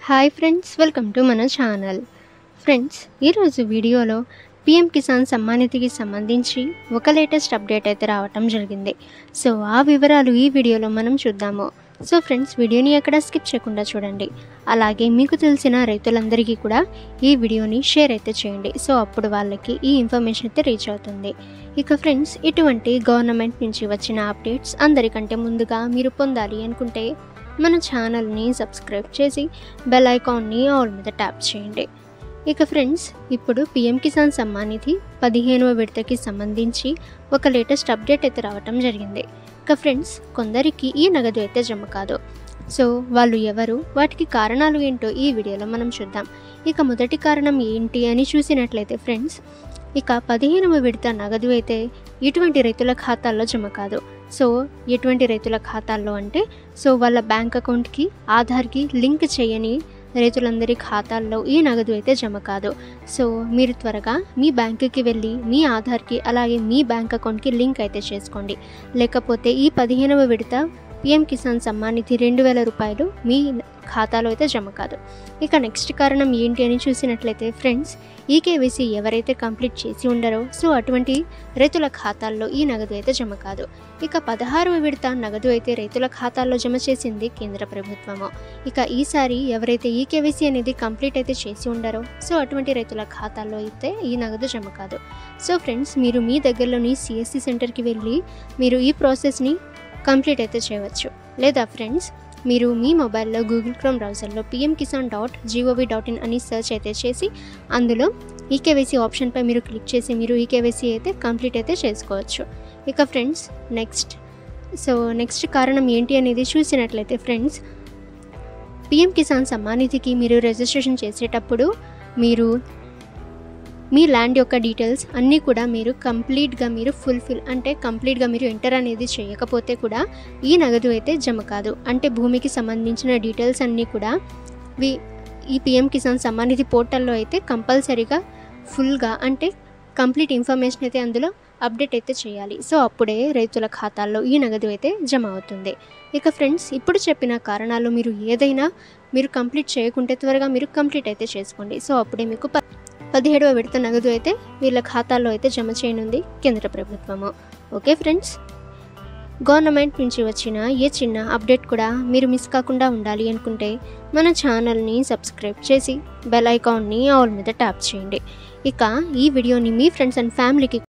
Hi friends, welcome to మన channel. Friends, ఈరోజు వీడియోలో పీఎం కిసాన్ సమ్మాన్ నిధికి సంబంధించి ఒక లేటెస్ట్ అప్డేట్ అయితే రావటం జరిగింది. సో ఆ వివరాలు ఈ వీడియోలో మనం చూద్దాము. సో ఫ్రెండ్స్, వీడియోని ఎక్కడ స్కిప్ చేయకుండా చూడండి. అలాగే మీకు తెలిసిన రైతులందరికీ కూడా ఈ వీడియోని షేర్ అయితే చేయండి. సో అప్పుడు వాళ్ళకి ఈ ఇన్ఫర్మేషన్ అయితే రీచ్ అవుతుంది. ఇక ఫ్రెండ్స్, ఇటువంటి గవర్నమెంట్ నుంచి వచ్చిన అప్డేట్స్ అందరికంటే ముందుగా మీరు పొందాలి అనుకుంటే మన ఛానల్ని సబ్స్క్రైబ్ చేసి బెల్ ఐకాన్ని ఆల్ మీద ట్యాప్ చేయండి. ఇక ఫ్రెండ్స్, ఇప్పుడు పీఎం కిసాన్ సమ్మాన్ నిధి 15వ విడతకి సంబంధించి ఒక లేటెస్ట్ అప్డేట్ అయితే రావటం జరిగింది. ఇక ఫ్రెండ్స్, కొందరికి ఈ నగదు అయితే జమ కాదు. సో వాళ్ళు ఎవరు, వాటికి కారణాలు ఏంటో ఈ వీడియోలో మనం చూద్దాం. ఇక మొదటి కారణం ఏంటి అని చూసినట్లయితే ఫ్రెండ్స్, ఇక 15వ విడత నగదు అయితే ఇటువంటి రైతుల ఖాతాల్లో జమ కాదు. సో ఎటువంటి రైతుల ఖాతాల్లో అంటే, సో వాళ్ళ బ్యాంక్ అకౌంట్కి ఆధార్కి లింక్ చేయని రైతులందరి ఖాతాల్లో ఈ నగదు అయితే జమ కాదు. సో మీరు త్వరగా మీ బ్యాంకుకి వెళ్ళి మీ ఆధార్కి అలాగే మీ బ్యాంక్ అకౌంట్కి లింక్ అయితే చేసుకోండి. లేకపోతే ఈ 15వ విడత పీఎం కిసాన్ సమ్మాన్ నిధి 2000 రూపాయలు మీ ఖాతాలో అయితే జమ కాదు. ఇక నెక్స్ట్ కారణం ఏంటి అని చూసినట్లయితే ఫ్రెండ్స్, ఈ కేవైసీ ఎవరైతే కంప్లీట్ చేసి ఉండరో సో అటువంటి రైతుల ఖాతాల్లో ఈ నగదు అయితే జమ కాదు. ఇక 16వ విడత నగదు అయితే రైతుల ఖాతాల్లో జమ చేసింది కేంద్ర ప్రభుత్వము. ఇక ఈసారి ఎవరైతే ఈ కేవైసీ అనేది కంప్లీట్ అయితే చేసి ఉండరో సో అటువంటి రైతుల ఖాతాల్లో అయితే ఈ నగదు జమ కాదు. సో ఫ్రెండ్స్, మీరు మీ దగ్గరలోని సిఎస్సి సెంటర్కి వెళ్ళి మీరు ఈ ప్రాసెస్ని కంప్లీట్ అయితే చేయవచ్చు. లేదా ఫ్రెండ్స్, మీరు మీ మొబైల్లో గూగుల్ క్రోమ్ బ్రౌజర్లో pmkisan.gov.in అని సెర్చ్ అయితే చేసి అందులో ఈకేవైసీ ఆప్షన్పై మీరు క్లిక్ చేసి మీరు ఈకేవైసీ అయితే కంప్లీట్ అయితే చేసుకోవచ్చు. ఇక ఫ్రెండ్స్, నెక్స్ట్ కారణం ఏంటి అనేది చూసినట్లయితే ఫ్రెండ్స్, పీఎం కిసాన్ సమ్మాన్ నిధికి మీరు రిజిస్ట్రేషన్ చేసేటప్పుడు మీరు మీ ల్యాండ్ యొక్క డీటెయిల్స్ అన్నీ కూడా మీరు కంప్లీట్గా మీరు ఎంటర్ అనేది చేయకపోతే కూడా ఈ నగదు అయితే జమ కాదు. అంటే భూమికి సంబంధించిన డీటెయిల్స్ అన్నీ కూడా ఈ పీఎం కిసాన్ సమ్మాన్ నిధి పోర్టల్లో అయితే కంపల్సరీగా ఫుల్గా అంటే కంప్లీట్ ఇన్ఫర్మేషన్ అయితే అందులో అప్డేట్ అయితే చేయాలి. సో అప్పుడే రైతుల ఖాతాల్లో ఈ నగదు అయితే జమ అవుతుంది. ఇక ఫ్రెండ్స్, ఇప్పుడు చెప్పిన కారణాలు మీరు కంప్లీట్ చేయకుంటే త్వరగా మీరు కంప్లీట్ అయితే చేసుకోండి. సో అప్పుడే మీకు 17వ విడత నగదు అయితే వీళ్ళ ఖాతాల్లో అయితే జమ చేయనుంది కేంద్ర ప్రభుత్వము. ఓకే ఫ్రెండ్స్, గవర్నమెంట్ నుంచి వచ్చిన ఏ చిన్న అప్డేట్ కూడా మీరు మిస్ కాకుండా ఉండాలి అనుకుంటే మన ఛానల్ని సబ్స్క్రైబ్ చేసి బెల్ ఐకాన్ని ఆల్ మీద ట్యాప్ చేయండి. ఇక ఈ వీడియోని మీ ఫ్రెండ్స్ అండ్ ఫ్యామిలీకి